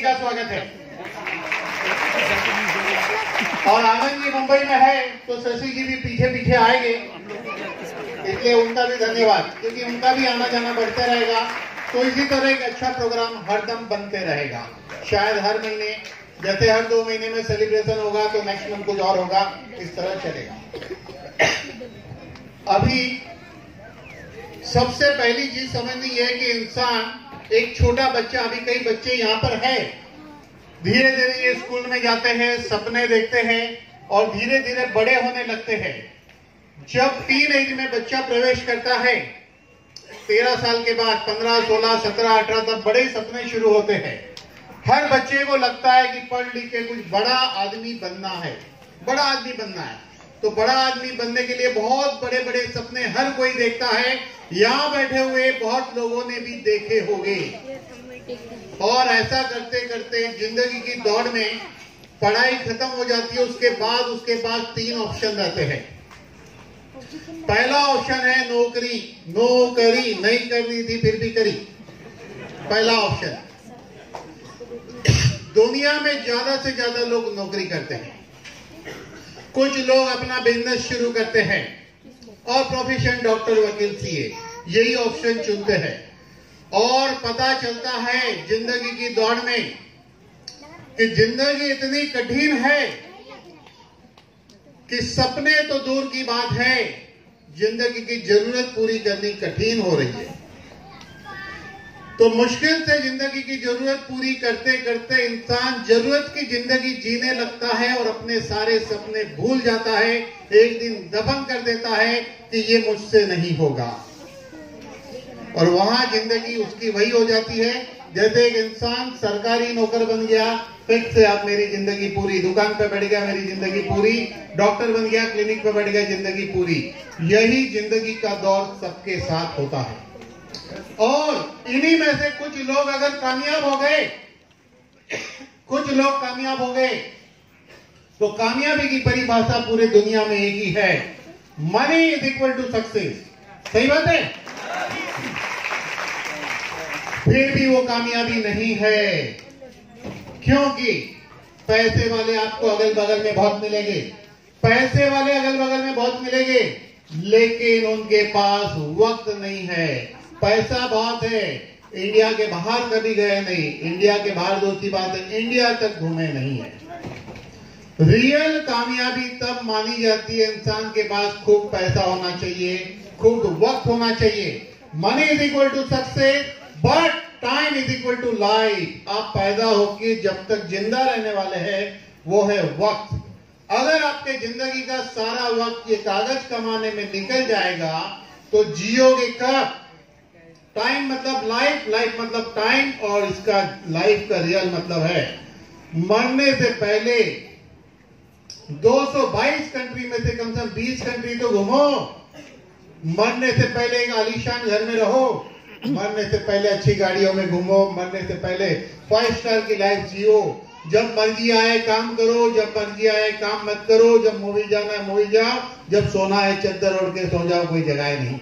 का स्वागत है। और आनंद जी मुंबई में है तो शशि जी भी पीछे पीछे आएंगे, इसलिए उनका भी धन्यवाद, क्योंकि उनका भी आना जाना बढ़ते रहेगा। तो इसी तरह एक अच्छा प्रोग्राम हरदम बनते रहेगा। शायद हर महीने, जैसे हर 2 महीने में सेलिब्रेशन होगा तो नेक्स्ट मंथ कुछ और होगा, इस तरह चलेगा। अभी सबसे पहली चीज समझनी है कि इंसान, एक छोटा बच्चा, अभी कई बच्चे यहाँ पर है, धीरे धीरे ये स्कूल में जाते हैं, सपने देखते हैं और धीरे धीरे बड़े होने लगते हैं। जब टीन एज में बच्चा प्रवेश करता है, 13 साल के बाद 15, 16, 17, 18 तक बड़े सपने शुरू होते हैं। हर बच्चे को लगता है कि पढ़ लिख के कुछ बड़ा आदमी बनना है, बड़ा आदमी बनना है। तो बड़ा आदमी बनने के लिए बहुत बड़े बड़े सपने हर कोई देखता है। यहाँ बैठे हुए बहुत लोगों ने भी देखे होंगे। और ऐसा करते करते जिंदगी की दौड़ में पढ़ाई खत्म हो जाती है। उसके पास 3 ऑप्शन रहते हैं। पहला ऑप्शन है नौकरी। नौकरी नहीं करनी थी फिर भी करी, पहला ऑप्शन। दुनिया में ज्यादा से ज्यादा लोग नौकरी करते हैं। कुछ लोग अपना बिजनेस शुरू करते हैं और प्रोफेशन डॉक्टर, वकील, सीए, यही ऑप्शन चुनते हैं। और पता चलता है जिंदगी की दौड़ में कि जिंदगी इतनी कठिन है कि सपने तो दूर की बात है, जिंदगी की जरूरत पूरी करनी कठिन हो रही है। तो मुश्किल से जिंदगी की जरूरत पूरी करते करते इंसान जरूरत की जिंदगी जीने लगता है और अपने सारे सपने भूल जाता है। एक दिन दफन कर देता है कि ये मुझसे नहीं होगा। और वहां जिंदगी उसकी वही हो जाती है जैसे एक इंसान सरकारी नौकर बन गया, फिक्स से आप मेरी जिंदगी पूरी, दुकान पे बैठ गया मेरी जिंदगी पूरी, डॉक्टर बन गया क्लिनिक पे बैठ गया जिंदगी पूरी। यही जिंदगी का दौर सबके साथ होता है। और इन्हीं में से कुछ लोग अगर कामयाब हो गए, कुछ लोग कामयाब हो गए, तो कामयाबी की परिभाषा पूरे दुनिया में एक ही है, money is equal to success. सही बात है? फिर भी वो कामयाबी नहीं है, क्योंकि पैसे वाले आपको अगल बगल में बहुत मिलेंगे, पैसे वाले अगल बगल में बहुत मिलेंगे, लेकिन उनके पास वक्त नहीं है। पैसा बहुत है, इंडिया के बाहर कभी गए नहीं, इंडिया के बाहर दूसरी बात है, इंडिया तक घूमे नहीं है। रियल कामयाबी तब मानी जाती है इंसान के पास खूब पैसा होना चाहिए, खूब वक्त होना चाहिए। Money is equal to success, but time is equal to life. आप पैदा होके जब तक जिंदा रहने वाले हैं वो है वक्त। अगर आपके जिंदगी का सारा वक्त ये कागज कमाने में निकल जाएगा तो जियोगे कब? टाइम मतलब लाइफ, लाइफ मतलब टाइम, और इसका लाइफ का रियल मतलब है मरने से पहले 222 कंट्री में से कम से कम 20 कंट्री तो घूमो। मरने से पहले एक आलीशान घर में रहो, मरने से पहले अच्छी गाड़ियों में घूमो, मरने से पहले 5 स्टार की लाइफ जियो। जब मर्जी आए काम करो, जब मर्जी आए काम मत करो, जब मूवी जाना है मूवी जाओ, जब सोना है चद्दर ओढ़ के सो जाओ, कोई जगह नहीं।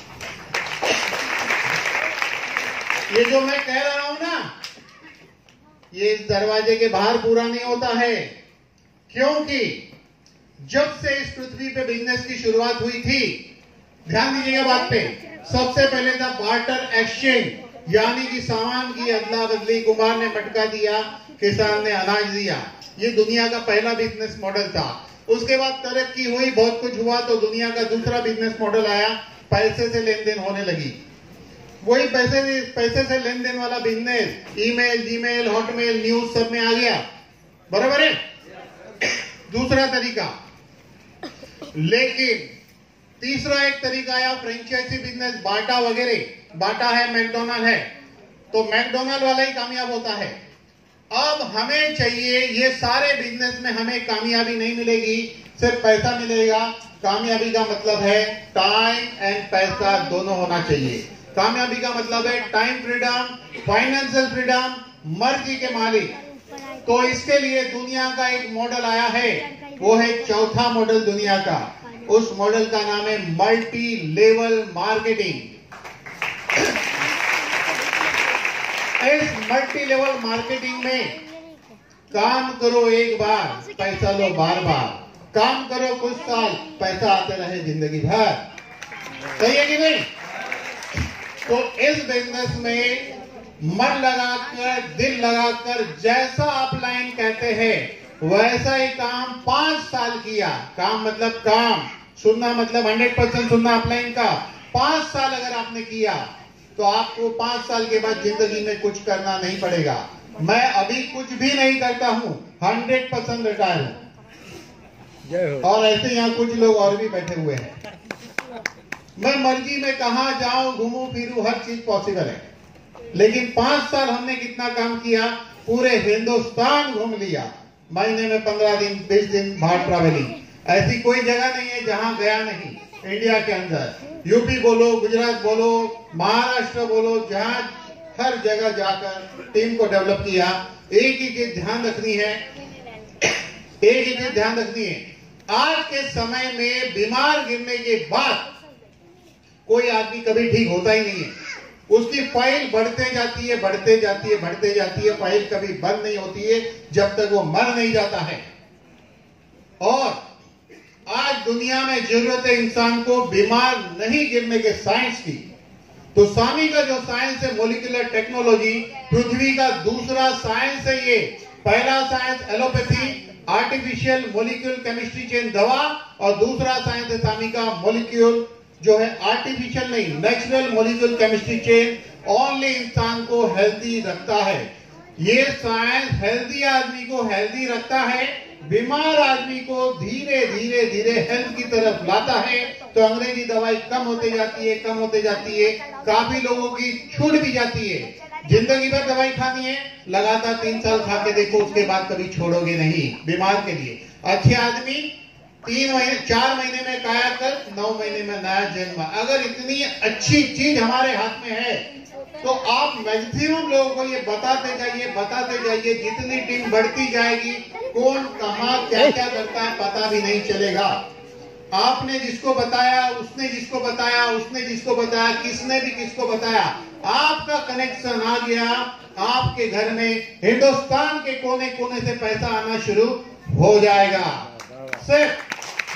ये जो मैं कह रहा हूं ना, ये इस दरवाजे के बाहर पूरा नहीं होता है, क्योंकि जब से इस पृथ्वी पे बिजनेस की शुरुआत हुई थी, ध्यान दीजिएगा बात पे, सबसे पहले था बार्टर एक्सचेंज, यानी कि सामान की अदला बदली। कुम्हार ने मटका दिया, किसान ने अनाज दिया। ये दुनिया का पहला बिजनेस मॉडल था। उसके बाद तरक्की हुई, बहुत कुछ हुआ, तो दुनिया का दूसरा बिजनेस मॉडल आया, पैसे से लेन देन होने लगी। वही पैसे से लेन देन वाला business email, Gmail, Hotmail, news सब में आ गया। बराबर है? दूसरा तरीका। लेकिन तीसरा एक तरीका आया फ्रेंचाइजी बिजनेस, बाटा वगैरह। बाटा है, मैकडोनल्ड है, तो मैकडोनल्ड वाला ही कामयाब होता है। अब हमें चाहिए, ये सारे बिजनेस में हमें कामयाबी नहीं मिलेगी, सिर्फ पैसा मिलेगा। कामयाबी का मतलब है टाइम एंड पैसा दोनों होना चाहिए। कामयाबी का मतलब है टाइम फ्रीडम, फाइनेंशियल फ्रीडम, मर्जी के मालिक। तो इसके लिए दुनिया का एक मॉडल आया है, वो है चौथा मॉडल दुनिया का। उस मॉडल का नाम है मल्टी लेवल मार्केटिंग। इस मल्टी लेवल मार्केटिंग में काम करो एक बार, पैसा लो बार बार। काम करो कुछ साल, पैसा आते रहे जिंदगी भर। सही है कि नहीं? तो इस बिजनेस में मन लगाकर, दिल लगाकर, जैसा आप लाइन कहते हैं वैसा ही काम 5 साल किया। काम मतलब काम, सुनना मतलब 100% सुनना अपलाइन का। 5 साल अगर आपने किया तो आपको 5 साल के बाद जिंदगी में कुछ करना नहीं पड़ेगा। मैं अभी कुछ भी नहीं करता हूं, 100% रिटायर हूं। और ऐसे यहाँ कुछ लोग और भी बैठे हुए हैं। मैं मर्जी में कहा जाऊं, घूमूं फिरूं, हर चीज पॉसिबल है। लेकिन 5 साल हमने कितना काम किया, पूरे हिंदुस्तान घूम लिया। महीने में 15 दिन 20 दिन बाहर ट्रैवलिंग। ऐसी कोई जगह नहीं है जहां गया नहीं इंडिया के अंदर। यूपी बोलो, गुजरात बोलो, महाराष्ट्र बोलो, जहां हर जगह जाकर टीम को डेवलप किया। एक ही चीज ध्यान रखनी है, एक ही चीज ध्यान रखनी है, आज के समय में बीमार गिरने के बाद कोई आदमी कभी ठीक होता ही नहीं है। उसकी फाइल बढ़ते जाती है, बढ़ते जाती है, बढ़ते जाती है। फाइल कभी बंद नहीं होती है जब तक वो मर नहीं जाता है। और आज दुनिया में जरूरत है इंसान को बीमार नहीं गिरने के साइंस की। तो स्वामी का जो साइंस है मॉलिक्यूलर टेक्नोलॉजी, पृथ्वी का दूसरा साइंस है ये। पहला science allopathy, artificial molecule chemistry chain दवा, और दूसरा साइंस है स्वामी का मॉलिक्यूल जो है आर्टिफिशियल नहीं, natural molecule chemistry chain. Only इंसान को हेल्दी रखता है। ये साइंस हेल्दी आदमी को हेल्दी रखता है, बीमार आदमी को धीरे धीरे धीरे हेल्थ की तरफ लाता है। तो अंग्रेजी दवाई कम होते जाती है, कम होते जाती है। काफी लोगों की छूट भी जाती है। जिंदगी भर दवाई खानी है, लगातार 3 साल खा के देखो, उसके बाद कभी छोड़ोगे नहीं। बीमार के लिए अच्छे आदमी 3 महीने 4 महीने में कायाकल्प, 9 महीने में नया जन्म। अगर इतनी अच्छी चीज हमारे हाथ में है तो आप मैक्सिमम लोगों को ये बताते जाइए, बताते जाइए। जितनी टीम बढ़ती जाएगी, कौन कहाँ क्या क्या करता है पता भी नहीं चलेगा। आपने जिसको बताया, उसने जिसको बताया, उसने जिसको बताया, किसने भी किसको बताया, आपका कनेक्शन आ गया। आपके घर में हिंदुस्तान के कोने कोने से पैसा आना शुरू हो जाएगा। सिर्फ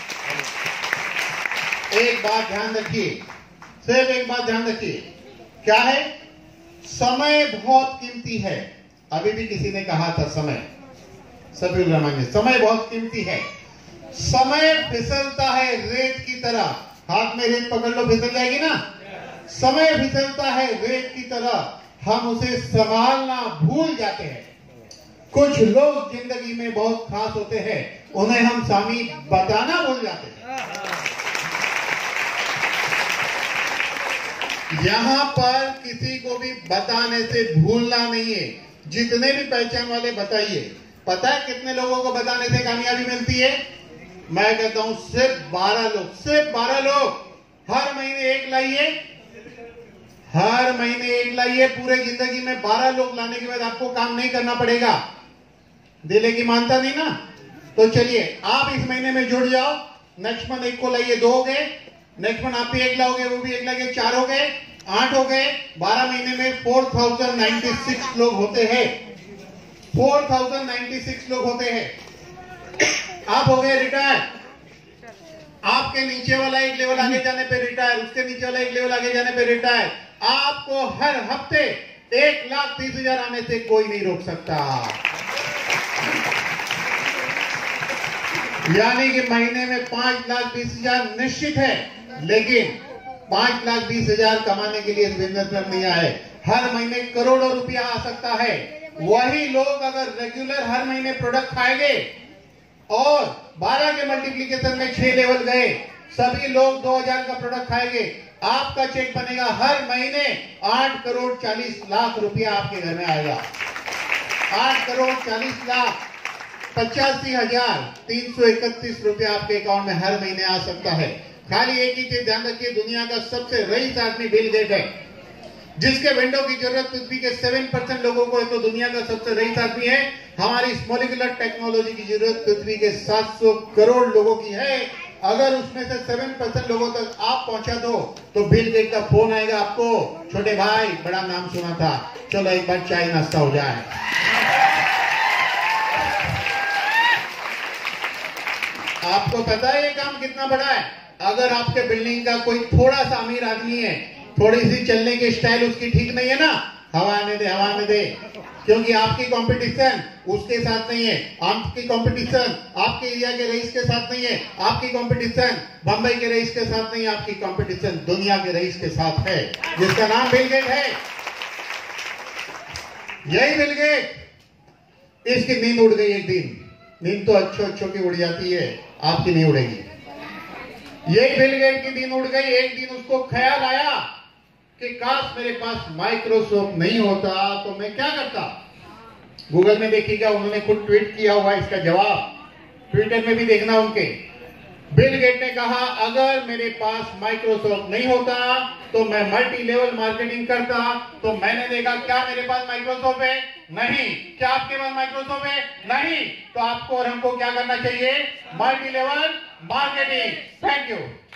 एक बात ध्यान रखिए, सिर्फ एक बात ध्यान रखिए, क्या है? समय बहुत कीमती है। अभी भी किसी ने कहा था समय, सभी रमन, समय बहुत कीमती है। समय फिसलता है रेत की तरह। हाथ में रेत पकड़ लो, फिसल जाएगी ना। समय फिसलता है रेत की तरह, हम उसे संभालना भूल जाते हैं। कुछ लोग जिंदगी में बहुत खास होते हैं, उन्हें हम स्वामी बताना भूल जाते हैं। यहां पर किसी को भी बताने से भूलना नहीं है। जितने भी पहचान वाले बताइए, पता है कितने लोगों को बताने से कामयाबी मिलती है? मैं कहता हूं सिर्फ 12 लोग, सिर्फ 12 लोग। हर महीने एक लाइए, हर महीने एक लाइए। पूरे जिंदगी में 12 लोग लाने के बाद आपको काम नहीं करना पड़ेगा। दिले की मानता नहीं ना? तो चलिए आप इस महीने में जुड़ जाओ। नेक्स्ट मंथ एक को लाइए, 2 हो गए। नेक्स्ट मंथ आप भी एक लाओगे, वो भी एक लाएंगे, 4 हो गए, 8 हो गए। 12 महीने में 4096 लोग होते हैं। 4096 लोग होते हैं। आप हो गए रिटायर। आपके नीचे वाला एक लेवल आगे जाने पे रिटायर, उसके नीचे वाला एक लेवल आगे जाने पे रिटायर। आपको हर हफ्ते 1,30,000 आने से कोई नहीं रोक सकता। यानी कि महीने में 5,20,000 निश्चित है। लेकिन 5,20,000 कमाने के लिए इस बिजनेस में नहीं आए। हर महीने करोड़ों रुपया आ सकता है। वही लोग अगर रेगुलर हर महीने प्रोडक्ट खाएंगे और 12 के मल्टीप्लीकेशन में 6 लेवल गए, सभी लोग 2,000 का प्रोडक्ट खाएंगे, आपका चेक बनेगा हर महीने 8 करोड़ 40 लाख रुपया आपके घर में आएगा। 8 करोड़ 40 लाख 85,331 रुपया आपके अकाउंट में हर महीने आ सकता है। खाली एक ही चीज ध्यान रखिए, दुनिया का सबसे रईस आदमी बिल गेट है, जिसके विंडो की जरूरत पृथ्वी के 7% लोगों को है, तो दुनिया का सबसे रईस आदमी है। हमारी मॉलिक्यूलर टेक्नोलॉजी की जरूरत पृथ्वी के 700 करोड़ लोगों की है। अगर उसमें से 7% लोगों तक आप पहुंचा दो तो बिल गेट का फोन आएगा आपको, छोटे भाई बड़ा नाम सुना था, चलो एक बार चाय नाश्ता हो जाए। आपको पता है ये काम कितना बड़ा है? अगर आपके बिल्डिंग का कोई थोड़ा सा अमीर आदमी है, थोड़ी सी चलने की स्टाइल उसकी ठीक नहीं है ना, हवा आने दे, हवा आने दे, क्योंकि आपकी कंपटीशन उसके साथ नहीं है, आपकी कंपटीशन आपके एरिया के रईस के साथ नहीं है, आपकी कंपटीशन बंबई के रईस के साथ नहीं है, आपकी कंपटीशन दुनिया के रईस के साथ है, जिसका नाम बिल गेट है। यही बिल गेट, इसकी नींद उड़ गई एक दिन, नींद तो अच्छों की उड़ जाती है, आपकी नहीं उड़ेगी। यही बिल गेट की नींद उड़ गई, एक दिन उसको ख्याल आया कि काश मेरे पास माइक्रोसॉफ्ट नहीं होता तो मैं क्या करता। गूगल में देखिएगा, उन्होंने खुद ट्वीट किया हुआ इसका जवाब, ट्विटर में भी देखना उनके। बिल गेट ने कहा अगर मेरे पास माइक्रोसॉफ्ट नहीं होता तो मैं मल्टी लेवल मार्केटिंग करता। तो मैंने देखा क्या मेरे पास माइक्रोसॉफ्ट है? नहीं। क्या आपके पास माइक्रोसॉफ्ट है? नहीं। तो आपको और हमको क्या करना चाहिए? Multi level marketing. Thank you.